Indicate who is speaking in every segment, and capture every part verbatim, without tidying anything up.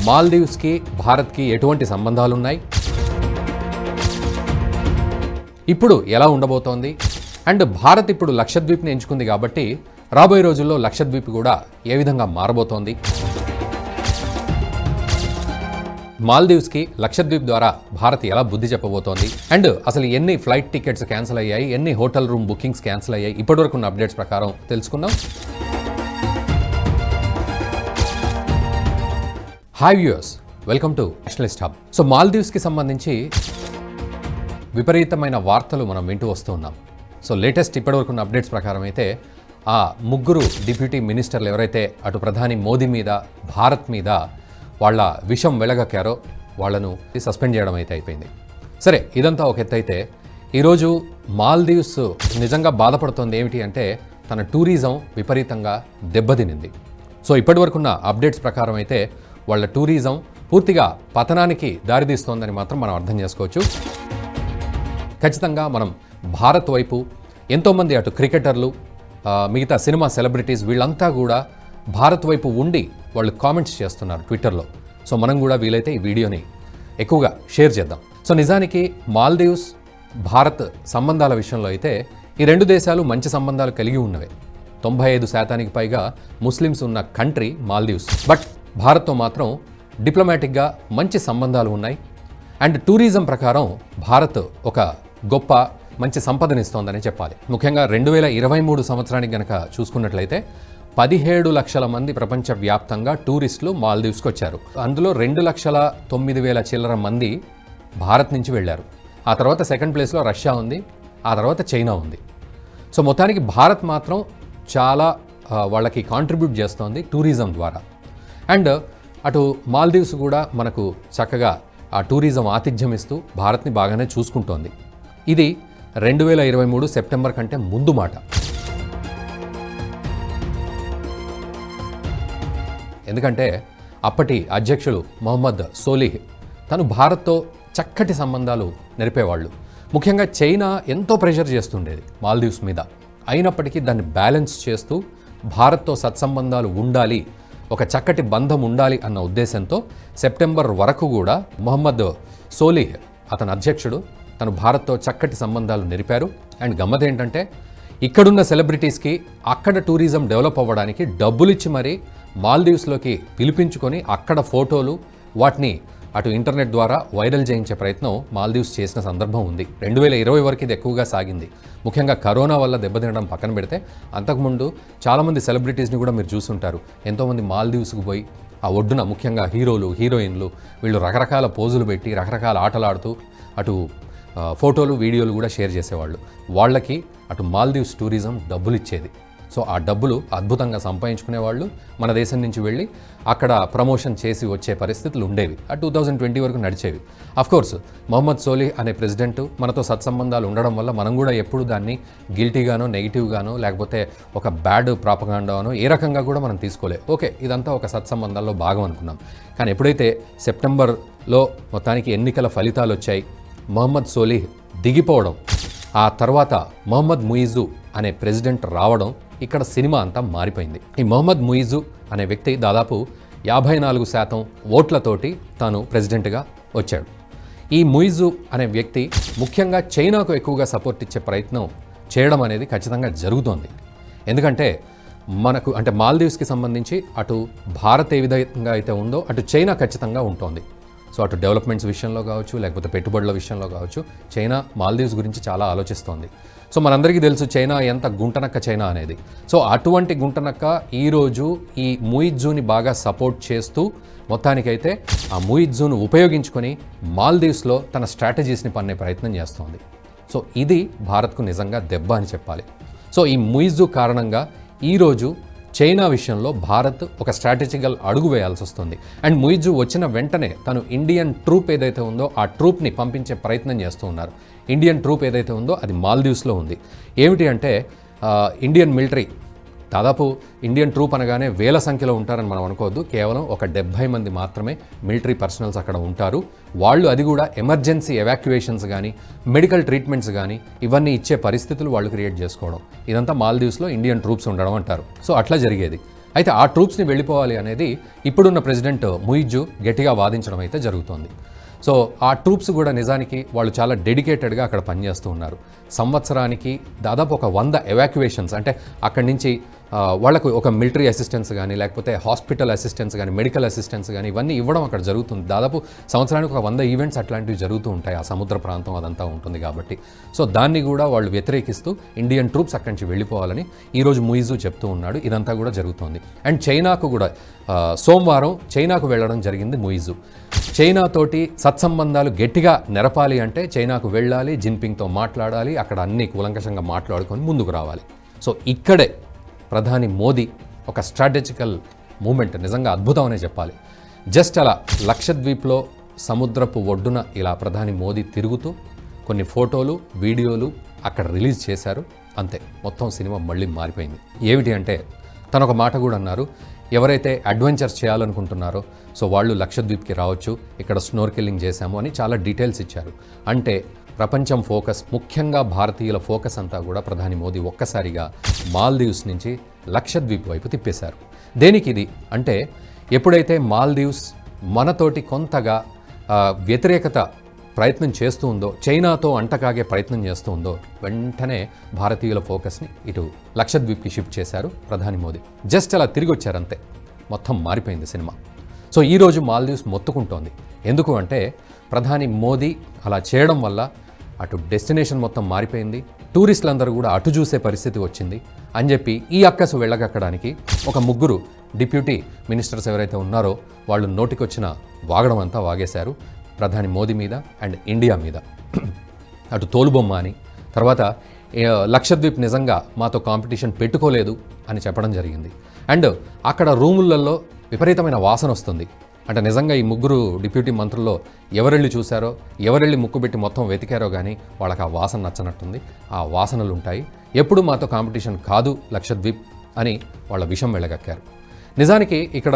Speaker 1: మాల్దీవ్స్కి భారత్కి ఎటువంటి సంబంధాలు ఉన్నాయి, ఇప్పుడు ఎలా ఉండబోతోంది, అండ్ భారత్ ఇప్పుడు లక్షద్వీప్ని ఎంచుకుంది కాబట్టి రాబోయే రోజుల్లో లక్షద్వీప్ కూడా ఏ విధంగా మారబోతోంది, మాల్దీవ్స్కి లక్షద్వీప్ ద్వారా భారత్ ఎలా బుద్ధి చెప్పబోతోంది, అండ్ అసలు ఎన్ని ఫ్లైట్ టికెట్స్ క్యాన్సిల్ అయ్యాయి, ఎన్ని హోటల్ రూమ్ బుకింగ్స్ క్యాన్సిల్ అయ్యాయి, ఇప్పటివరకు ఉన్న అప్డేట్స్ ప్రకారం తెలుసుకుందాం. Hi viewers, welcome to nationalist hub. So మాల్దీవ్స్కి సంబంధించి విపరీతమైన వార్తలు మనం వింటూ వస్తూ ఉన్నాం. సో లేటెస్ట్ ఇప్పటివరకు ఉన్న అప్డేట్స్ ప్రకారం అయితే ఆ ముగ్గురు డిప్యూటీ మినిస్టర్లు ఎవరైతే అటు ప్రధాని మోదీ మీద భారత్ మీద వాళ్ళ విషం వెలగక్కారో వాళ్ళను సస్పెండ్ చేయడం అయితే అయిపోయింది. సరే, ఇదంతా ఒక ఎత్తు అయితే ఈరోజు మాల్దీవ్స్ నిజంగా బాధపడుతోంది ఏమిటి అంటే తన టూరిజం విపరీతంగా దెబ్బతినింది. సో ఇప్పటివరకు ఉన్న అప్డేట్స్ ప్రకారం అయితే వాళ్ళ టూరిజం పూర్తిగా పతనానికి దారితీస్తోందని మాత్రం మనం అర్థం చేసుకోవచ్చు. ఖచ్చితంగా మనం భారత్ వైపు ఎంతోమంది అటు క్రికెటర్లు, మిగతా సినిమా సెలబ్రిటీస్ వీళ్ళంతా కూడా భారత్ వైపు ఉండి వాళ్ళు కామెంట్స్ చేస్తున్నారు ట్విట్టర్లో. సో మనం కూడా వీలైతే ఈ వీడియోని ఎక్కువగా షేర్ చేద్దాం. సో నిజానికి మాల్దీవ్స్ భారత్ సంబంధాల విషయంలో అయితే ఈ రెండు దేశాలు మంచి సంబంధాలు కలిగి ఉన్నవే. తొంభై ఐదు శాతానికి పైగా ముస్లిమ్స్ ఉన్న కంట్రీ మాల్దీవ్స్. బట్ భారత్తో మాత్రం డిప్లొమాటిక్గా మంచి సంబంధాలు ఉన్నాయి. అండ్ టూరిజం ప్రకారం భారత్ ఒక గొప్ప మంచి సంపదనిస్తోందని చెప్పాలి. ముఖ్యంగా రెండు వేల ఇరవై మూడు సంవత్సరానికి గనక చూసుకున్నట్లయితే పదిహేడు లక్షల మంది ప్రపంచవ్యాప్తంగా టూరిస్టులు మాల్దీవ్స్కి వచ్చారు. అందులో రెండు లక్షల తొమ్మిది వేల చిల్లర మంది భారత్ నుంచి వెళ్ళారు. ఆ తర్వాత సెకండ్ ప్లేస్లో రష్యా ఉంది, ఆ తర్వాత చైనా ఉంది. సో మొత్తానికి భారత్ మాత్రం చాలా వాళ్ళకి కాంట్రిబ్యూట్ చేస్తోంది టూరిజం ద్వారా. అండ్ అటు మాల్దీవ్స్ కూడా మనకు చక్కగా ఆ టూరిజం ఆతిథ్యం ఇస్తూ భారత్ని బాగానే చూసుకుంటోంది. ఇది రెండు వేల ఇరవై మూడు సెప్టెంబర్ కంటే ముందు మాట. ఎందుకంటే అప్పటి అధ్యక్షుడు మొహమ్మద్ సోలిహ్ తను భారత్తో చక్కటి సంబంధాలు నెరిపేవాళ్ళు. ముఖ్యంగా చైనా ఎంతో ప్రెషర్ చేస్తుండేది మాల్దీవ్స్ మీద. అయినప్పటికీ దాన్ని బ్యాలెన్స్ చేస్తూ భారత్తో సత్సంబంధాలు ఉండాలి, ఒక చక్కటి బంధం ఉండాలి అన్న ఉద్దేశంతో సెప్టెంబర్ వరకు కూడా మొహమ్మద్ సోలిహ్ అతని అధ్యక్షుడు తను భారత్తో చక్కటి సంబంధాలు నెరిపారు. అండ్ గమ్మత్ ఏంటంటే ఇక్కడున్న సెలబ్రిటీస్కి అక్కడ టూరిజం డెవలప్ అవ్వడానికి డబ్బులు ఇచ్చి మరీ మాల్దీవ్స్లోకి పిలిపించుకొని అక్కడ ఫోటోలు వాటిని అటు ఇంటర్నెట్ ద్వారా వైరల్ చేయించే ప్రయత్నం మాల్దీవ్స్ చేసిన సందర్భం ఉంది. రెండు వేల ఇరవై వరకు ఇది ఎక్కువగా సాగింది. ముఖ్యంగా కరోనా వల్ల దెబ్బతినడం పక్కన పెడితే అంతకుముందు చాలామంది సెలబ్రిటీస్ని కూడా మీరు చూస్తుంటారు. ఎంతోమంది మాల్దీవ్స్కి పోయి ఆ ఒడ్డున ముఖ్యంగా హీరోలు హీరోయిన్లు వీళ్ళు రకరకాల పోజులు పెట్టి రకరకాల ఆటలాడుతూ అటు ఫోటోలు వీడియోలు కూడా షేర్ చేసేవాళ్ళు. వాళ్ళకి అటు మాల్దీవ్స్ టూరిజం డబ్బులు ఇచ్చేది. సో ఆ డబ్బులు అద్భుతంగా సంపాదించుకునేవాళ్ళు, మన దేశం నుంచి వెళ్ళి అక్కడ ప్రమోషన్ చేసి వచ్చే పరిస్థితులు ఉండేవి. ఆ టూ థౌజండ్ ట్వంటీ వరకు నడిచేవి. అఫ్కోర్స్ మొహమ్మద్ సోలిహ్ అనే ప్రెసిడెంట్ మనతో సత్సంబంధాలు ఉండడం వల్ల మనం కూడా ఎప్పుడు దాన్ని గిల్టీగానో నెగిటివ్గానో లేకపోతే ఒక బ్యాడ్ ప్రాపగాండానో ఏ రకంగా కూడా మనం తీసుకోలే. ఓకే, ఇదంతా ఒక సత్సంబంధాల్లో భాగం అనుకున్నాం. కానీ ఎప్పుడైతే సెప్టెంబర్లో మొత్తానికి ఎన్నికల ఫలితాలు వచ్చాయి, మొహమ్మద్ సోలిహ్ దిగిపోవడం, ఆ తర్వాత మొహమ్మద్ ముయిజు అనే ప్రెసిడెంట్ రావడం, ఇక్కడ సినిమా అంతా మారిపోయింది. ఈ మొహమ్మద్ ముయిజు అనే వ్యక్తి దాదాపు యాభై నాలుగు శాతం ఓట్లతోటి తాను ప్రెసిడెంట్గా వచ్చాడు. ఈ ముయిజు అనే వ్యక్తి ముఖ్యంగా చైనాకు ఎక్కువగా సపోర్ట్ ఇచ్చే ప్రయత్నం చేయడం అనేది ఖచ్చితంగా జరుగుతోంది. ఎందుకంటే మనకు అంటే మాల్దీవ్స్కి సంబంధించి అటు భారత్ ఏ విధంగా అయితే ఉందో అటు చైనా ఖచ్చితంగా ఉంటుంది. సో అటు డెవలప్మెంట్స్ విషయంలో కావచ్చు లేకపోతే పెట్టుబడుల విషయంలో కావచ్చు చైనా మాల్దీవ్స్ గురించి చాలా ఆలోచిస్తోంది. సో మనందరికీ తెలుసు చైనా ఎంత గుంటనక్క చైనా అనేది. సో అటువంటి గుంటనక్క ఈరోజు ఈ ముయిజ్జుని బాగా సపోర్ట్ చేస్తూ మొత్తానికైతే ఆ ముయిజ్జును ఉపయోగించుకొని మాల్దీవ్స్లో తన స్ట్రాటజీస్ని పన్నే ప్రయత్నం చేస్తోంది. సో ఇది భారత్కు నిజంగా దెబ్బ అని చెప్పాలి. సో ఈ ముయిజ్జు కారణంగా ఈరోజు చైనా విషయంలో భారత్ ఒక స్ట్రాటజికల్ అడుగు వేయాల్సి వస్తుంది. అండ్ ముయిజ్జు వచ్చిన వెంటనే తను ఇండియన్ ట్రూప్ ఏదైతే ఉందో ఆ ట్రూప్ని పంపించే ప్రయత్నం చేస్తూ ఉన్నారు. ఇండియన్ ట్రూప్ ఏదైతే ఉందో అది మాల్దీవ్స్లో ఉంది. ఏమిటి అంటే ఇండియన్ మిలిటరీ దాదాపు ఇండియన్ ట్రూప్ అనగానే వేల సంఖ్యలో ఉంటారని మనం అనుకోవద్దు. కేవలం ఒక డెబ్బై మంది మాత్రమే మిలిటరీ పర్సనల్స్ అక్కడ ఉంటారు. వాళ్ళు అది కూడా ఎమర్జెన్సీ ఎవాక్యుయేషన్స్ కానీ మెడికల్ ట్రీట్మెంట్స్ కానీ ఇవన్నీ ఇచ్చే పరిస్థితులు వాళ్ళు క్రియేట్ చేసుకోవడం, ఇదంతా మాల్దీవ్స్లో ఇండియన్ ట్రూప్స్ ఉండడం అంటారు. సో అట్లా జరిగేది. అయితే ఆ ట్రూప్స్ని వెళ్ళిపోవాలి అనేది ఇప్పుడున్న ప్రెసిడెంట్ ముయిజ్జు గట్టిగా వాదించడం అయితే జరుగుతోంది. సో ఆ ట్రూప్స్ కూడా నిజానికి వాళ్ళు చాలా డెడికేటెడ్గా అక్కడ పనిచేస్తూ ఉన్నారు. సంవత్సరానికి దాదాపు ఒక వంద ఎవాక్యువేషన్స్, అంటే అక్కడి నుంచి వాళ్ళకు ఒక మిలిటరీ అసిస్టెన్స్ కానీ లేకపోతే హాస్పిటల్ అసిస్టెన్స్ కానీ మెడికల్ అసిస్టెన్స్ కానీ ఇవన్నీ ఇవ్వడం అక్కడ జరుగుతుంది. దాదాపు సంవత్సరానికి ఒక వంద ఈవెంట్స్ అట్లాంటివి జరుగుతూ ఉంటాయి. ఆ సముద్ర ప్రాంతం అదంతా ఉంటుంది కాబట్టి. సో దాన్ని కూడా వాళ్ళు వ్యతిరేకిస్తూ ఇండియన్ ట్రూప్స్ అక్కడి నుంచి వెళ్ళిపోవాలని ఈరోజు ముయిజు చెప్తూ ఉన్నాడు. ఇదంతా కూడా జరుగుతోంది. అండ్ చైనాకు కూడా సోమవారం చైనాకు వెళ్ళడం జరిగింది ముయిజు. చైనాతోటి సత్సంబంధాలు గట్టిగా నెరపాలి అంటే చైనాకు వెళ్ళాలి, జిన్పింగ్తో మాట్లాడాలి, అక్కడ అన్ని కూలంకషంగా మాట్లాడుకొని ముందుకు రావాలి. సో ఇక్కడే ప్రధాని మోదీ ఒక స్ట్రాటజికల్ మూమెంట్, నిజంగా అద్భుతం అనే చెప్పాలి. జస్ట్ అలా లక్షద్వీప్లో సముద్రపు ఒడ్డున ఇలా ప్రధాని మోదీ తిరుగుతూ కొన్ని ఫోటోలు వీడియోలు అక్కడ రిలీజ్ చేశారు. అంతే, మొత్తం సినిమా మళ్ళీ మారిపోయింది. ఏమిటి అంటే తను ఒక మాట కూడా అన్నారు, ఎవరైతే అడ్వెంచర్స్ చేయాలనుకుంటున్నారో సో వాళ్ళు లక్షద్వీప్కి రావచ్చు, ఇక్కడ స్నోర్కెలింగ్ చేశాము అని చాలా డీటెయిల్స్ ఇచ్చారు. అంటే ప్రపంచం ఫోకస్, ముఖ్యంగా భారతీయుల ఫోకస్ అంతా కూడా ప్రధాని మోదీ ఒక్కసారిగా మాల్దీవ్స్ నుంచి లక్షద్వీప్ వైపు తిప్పేశారు. దేనికి ఇది అంటే, ఎప్పుడైతే మాల్దీవ్స్ మనతోటి కొంతగా వ్యతిరేకత ప్రయత్నం చేస్తూ ఉందో, చైనాతో అంటకాగే ప్రయత్నం చేస్తూ ఉందో, వెంటనే భారతీయుల ఫోకస్ని ఇటు లక్షద్వీప్కి షిఫ్ట్ చేశారు ప్రధాని మోదీ. జస్ట్ అలా తిరిగి వచ్చారంతే, మొత్తం మారిపోయింది సినిమా. సో ఈరోజు మాల్దీవ్స్ మొత్తుకుంటోంది. ఎందుకు అంటే ప్రధాని మోదీ అలా చేయడం వల్ల అటు డెస్టినేషన్ మొత్తం మారిపోయింది, టూరిస్టులందరూ కూడా అటు చూసే పరిస్థితి వచ్చింది అని చెప్పి ఈ అక్కసు వెళ్ళగక్కడానికి ఒక ముగ్గురు డిప్యూటీ మినిస్టర్స్ ఎవరైతే ఉన్నారో వాళ్ళు నోటికొచ్చిన వాగడం అంతా వాగేశారు ప్రధాని మోదీ మీద అండ్ ఇండియా మీద. అటు తోలుబొమ్మ అని, తర్వాత లక్షద్వీప్ నిజంగా మాతో కాంపిటీషన్ పెట్టుకోలేదు అని చెప్పడం జరిగింది. అండ్ అక్కడ రూములలో విపరీతమైన వాసన వస్తుంది. అంటే నిజంగా ఈ ముగ్గురు డిప్యూటీ మంత్రుల్లో ఎవరెళ్ళి చూశారో, ఎవరెళ్ళి ముక్కు పెట్టి మొత్తం వెతికారో కానీ వాళ్ళకి ఆ వాసన నచ్చనట్టుంది. ఆ వాసనలు ఉంటాయి. ఎప్పుడు మాతో కాంపిటీషన్ కాదు లక్షద్వీప్ అని వాళ్ళ విషం వెళ్ళగక్కారు. నిజానికి ఇక్కడ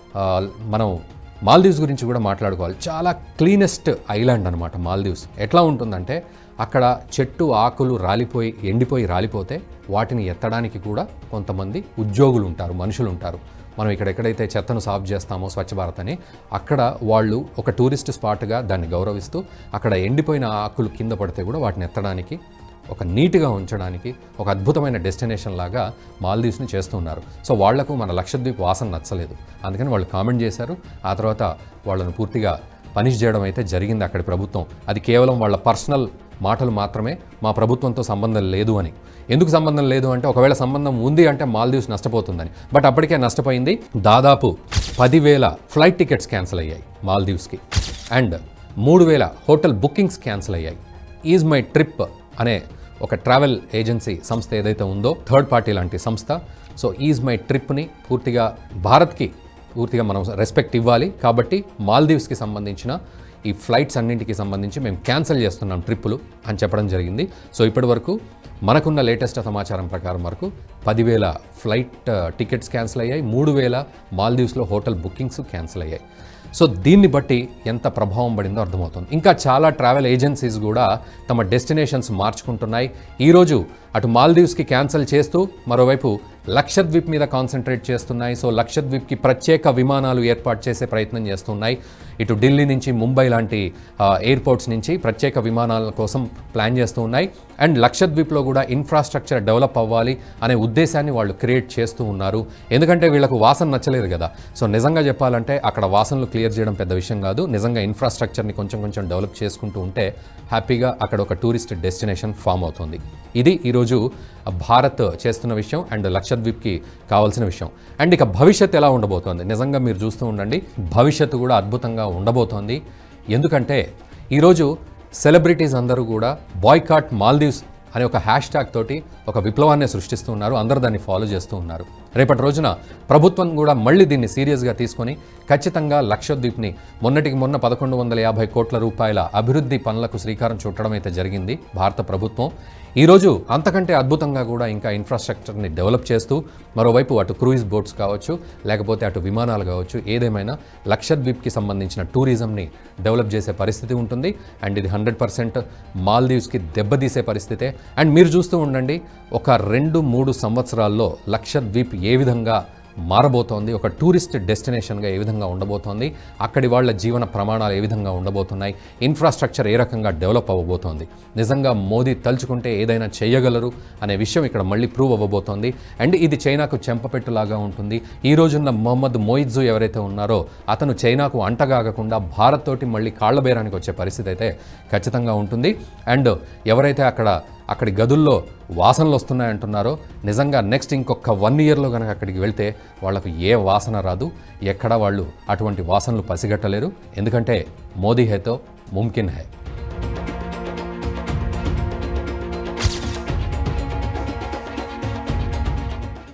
Speaker 1: మనం మాల్దీవ్స్ గురించి కూడా మాట్లాడుకోవాలి. చాలా క్లీనెస్ట్ ఐలాండ్ అనమాట మాల్దీవ్స్. ఎట్లా ఉంటుందంటే అక్కడ చెట్టు ఆకులు రాలిపోయి ఎండిపోయి రాలిపోతే వాటిని ఎత్తడానికి కూడా కొంతమంది ఉద్యోగులు ఉంటారు, మనుషులు ఉంటారు. మనం ఇక్కడ ఎక్కడైతే చెత్తను సాఫ్ చేస్తామో స్వచ్ఛ భారత్ అని, అక్కడ వాళ్ళు ఒక టూరిస్ట్ స్పాట్గా దాన్ని గౌరవిస్తూ అక్కడ ఎండిపోయిన ఆకులు కింద పడితే కూడా వాటిని ఎత్తడానికి, ఒక నీట్గా ఉంచడానికి ఒక అద్భుతమైన డెస్టినేషన్ లాగా మాల్దీవ్స్ని చేస్తున్నారు. సో వాళ్లకు మన లక్షద్వీప్ వాసన నచ్చలేదు, అందుకని వాళ్ళు కామెంట్ చేశారు. ఆ తర్వాత వాళ్ళను పూర్తిగా పనిష్ చేయడం అయితే జరిగింది అక్కడి ప్రభుత్వం. అది కేవలం వాళ్ళ పర్సనల్ మాటలు మాత్రమే, మా ప్రభుత్వంతో సంబంధం లేదు అని. ఎందుకు సంబంధం లేదు అంటే ఒకవేళ సంబంధం ఉంది అంటే మాల్దీవ్స్ నష్టపోతుందని. బట్ అప్పటికే నష్టపోయింది. దాదాపు పదివేల ఫ్లైట్ టికెట్స్ క్యాన్సిల్ అయ్యాయి మాల్దీవ్స్కి అండ్ మూడు వేల హోటల్ బుకింగ్స్ క్యాన్సిల్ అయ్యాయి. ఈజ్ మై ట్రిప్ అనే ఒక ట్రావెల్ ఏజెన్సీ సంస్థ ఏదైతే ఉందో, థర్డ్ పార్టీ లాంటి సంస్థ, సో ఈజ్ మై ట్రిప్ని పూర్తిగా భారత్కి పూర్తిగా మనం రెస్పెక్ట్ ఇవ్వాలి కాబట్టి మాల్దీవ్స్కి సంబంధించిన ఈ ఫ్లైట్స్ అన్నింటికి సంబంధించి మేము క్యాన్సిల్ చేస్తున్నాం ట్రిప్పులు అని చెప్పడం జరిగింది. సో ఇప్పటి వరకు మనకున్న లేటెస్ట్ సమాచారం ప్రకారం వరకు పదివేల ఫ్లైట్ టికెట్స్ క్యాన్సిల్ అయ్యాయి, మూడు వేల మాల్దీవ్స్లో హోటల్ బుకింగ్స్ క్యాన్సిల్ అయ్యాయి. సో దీన్ని బట్టి ఎంత ప్రభావం పడిందో అర్థమవుతుంది. ఇంకా చాలా ట్రావెల్ ఏజెన్సీస్ కూడా తమ డెస్టినేషన్స్ మార్చుకుంటున్నాయి. ఈరోజు అటు మాల్దీవ్స్కి క్యాన్సిల్ చేస్తూ మరోవైపు లక్షద్వీప్ మీద కాన్సన్ట్రేట్ చేస్తున్నాయి. సో లక్షద్వీప్కి ప్రత్యేక విమానాలు ఏర్పాటు చేసే ప్రయత్నం చేస్తున్నాయి. ఇటు ఢిల్లీ నుంచి ముంబై లాంటి ఎయిర్పోర్ట్స్ నుంచి ప్రత్యేక విమానాల కోసం ప్లాన్ చేస్తూ ఉన్నాయి. అండ్ లక్షద్వీప్లో కూడా ఇన్ఫ్రాస్ట్రక్చర్ డెవలప్ అవ్వాలి అనే ఉద్దేశాన్ని వాళ్ళు క్రియేట్ చేస్తూ ఉన్నారు. ఎందుకంటే వీళ్ళకు వాసన నచ్చలేదు కదా. సో నిజంగా చెప్పాలంటే అక్కడ వాసనలు క్లియర్ చేయడం పెద్ద విషయం కాదు. నిజంగా ఇన్ఫ్రాస్ట్రక్చర్ని కొంచెం కొంచెం డెవలప్ చేసుకుంటూ ఉంటే హ్యాపీగా అక్కడ ఒక టూరిస్ట్ డెస్టినేషన్ ఫామ్ అవుతుంది. ఇది ఈరోజు భారత్ చేస్తున్న విషయం అండ్ లక్షద్వీప్కి కావాల్సిన విషయం. అండ్ ఇక భవిష్యత్తు ఎలా ఉండబోతోంది నిజంగా మీరు చూస్తూ ఉండండి. భవిష్యత్తు కూడా అద్భుతంగా ఉండబోతోంది. ఎందుకంటే ఈరోజు సెలబ్రిటీస్ అందరూ కూడా బాయ్కాట్ మాల్దీవ్స్ అనే ఒక హ్యాష్ ట్యాగ్ తోటి ఒక విప్లవాన్ని సృష్టిస్తూ ఉన్నారు. అందరూ దాన్ని ఫాలో చేస్తూ ఉన్నారు. రేపటి రోజున ప్రభుత్వం కూడా మళ్ళీ దీన్ని సీరియస్గా తీసుకొని ఖచ్చితంగా లక్షద్వీప్ని మొన్నటికి మొన్న పదకొండు వందల యాభై కోట్ల రూపాయల అభివృద్ధి పనులకు శ్రీకారం చుట్టడం అయితే జరిగింది భారత ప్రభుత్వం. ఈరోజు అంతకంటే అద్భుతంగా కూడా ఇంకా ఇన్ఫ్రాస్ట్రక్చర్ని డెవలప్ చేస్తూ మరోవైపు అటు క్రూయిజ్ బోట్స్ కావచ్చు లేకపోతే అటు విమానాలు కావచ్చు, ఏదేమైనా లక్షద్వీప్కి సంబంధించిన టూరిజంని డెవలప్ చేసే పరిస్థితి ఉంటుంది. అండ్ ఇది హండ్రెడ్ పర్సెంట్ మాల్దీవ్స్కి దెబ్బతీసే పరిస్థితే. అండ్ మీరు చూస్తూ ఉండండి, ఒక రెండు మూడు సంవత్సరాల్లో లక్షద్వీప్ ఏ విధంగా మారబోతోంది, ఒక టూరిస్ట్ డెస్టినేషన్గా ఏ విధంగా ఉండబోతోంది, అక్కడి వాళ్ళ జీవన ప్రమాణాలు ఏ విధంగా ఉండబోతున్నాయి, ఇన్ఫ్రాస్ట్రక్చర్ ఏ రకంగా డెవలప్ అవ్వబోతోంది, నిజంగా మోదీ తలుచుకుంటే ఏదైనా చేయగలరు అనే విషయం ఇక్కడ మళ్ళీ ప్రూవ్ అవ్వబోతోంది. అండ్ ఇది చైనాకు చెంపపెట్టులాగా ఉంటుంది. ఈ రోజున్న మొహమ్మద్ మొయిజ్జు ఎవరైతే ఉన్నారో అతను చైనాకు అంటగాగకుండా భారత్ తోటి మళ్ళీ కాళ్ల బేరానికి వచ్చే పరిస్థితి అయితే ఖచ్చితంగా ఉంటుంది. అండ్ ఎవరైతే అక్కడ అక్కడి గదుల్లో వాసనలు వస్తున్నాయంటున్నారో నిజంగా నెక్స్ట్ ఇంకొక వన్ ఇయర్లో కనుక అక్కడికి వెళ్తే వాళ్ళకు ఏ వాసన రాదు, ఎక్కడ వాళ్ళు అటువంటి వాసనలు పసిగట్టలేరు. ఎందుకంటే మోదీ హైతో ముమ్కిన్ హై.